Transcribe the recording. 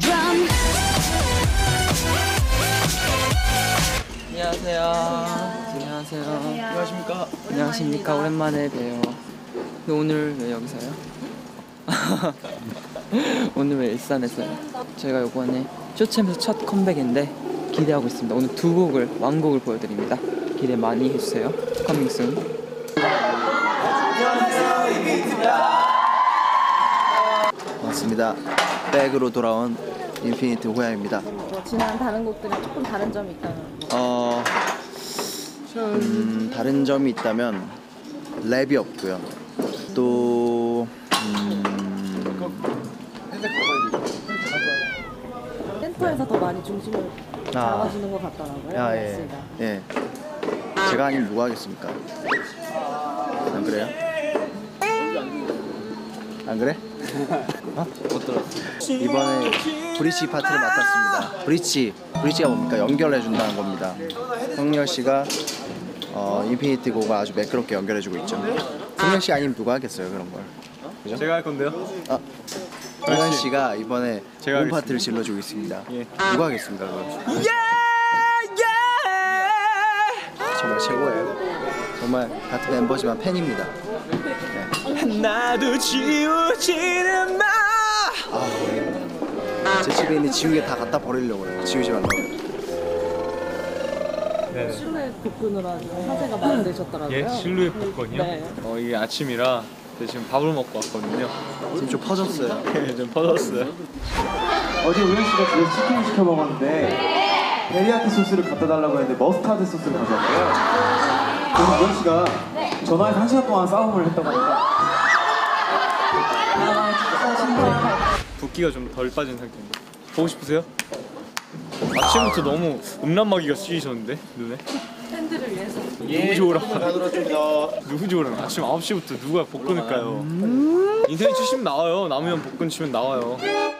안녕하세요. 안녕하세요. 안녕하십니까. 안녕하십니까. 오랜만에 봬요. 근데 오늘 왜 여기서요? 오늘 왜 일산에서요? 저희가 이번에 쇼챔에서 첫 컴백인데 기대하고 있습니다. 오늘 두 곡을 완곡을 보여드립니다. 기대 많이 해주세요. 커밍 순. 반갑습니다. 백으로 돌아온 인피니트 호야입니다. 지난 다른 곡들이랑 조금 다른 점이 있다면? 다른 점이 있다면 랩이 없고요. 또 센터에서 더 많이 중심을 잡아주는 것 같더라고요. 예. 제가 아니면 누가 하겠습니까? 안 그래요? 안 그래? 못 들었어. 이번에 브릿지 파트를 맡았습니다. 브릿지가 뭡니까? 연결해준다는 겁니다. 성렬 씨가 인피니티 곡을 아주 매끄럽게 연결해주고 있죠. 성렬 씨 아니면 누가 하겠어요 그런 걸? 그죠? 제가 할 건데요. 동현 씨가 이번에 본 파트를 질러주고 있습니다. 예. 누가 하겠습니까 그럼? 정말 최고예요. 정말 같은 멤버지만 팬입니다. 나도 지우지는 마. 제 집에 있는 지우개 다 갖다 버리려고 해요. 지우지 말라고. 네. 실루엣 복근으로 아주 화제가 많이 되셨더라고요. 예, 실루엣 복권이요? 네. 이게 아침이라 지금 밥을 먹고 왔거든요. 지금 좀 퍼졌어요. 좀 퍼졌어요. 어제 우현 씨가 집에서 치킨 시켜 먹었는데 데리야끼 소스를 갖다 달라고 했는데 머스타드 소스를 가져왔어요. 그래서 우현 씨가 전화해서 1시간 동안 싸움을 했다고 합니다. 붓기가 좀 덜 빠진 상태입니다. 보고 싶으세요? 아침부터 너무 음란마귀가 쓰이셨는데 눈에? 팬들을 위해서. 누구 좋으라고? 누구 좋으라고? 아침 9시부터 누가 복근을 까요? 인터넷 치시면 나와요. 남으면 복근 치면 나와요.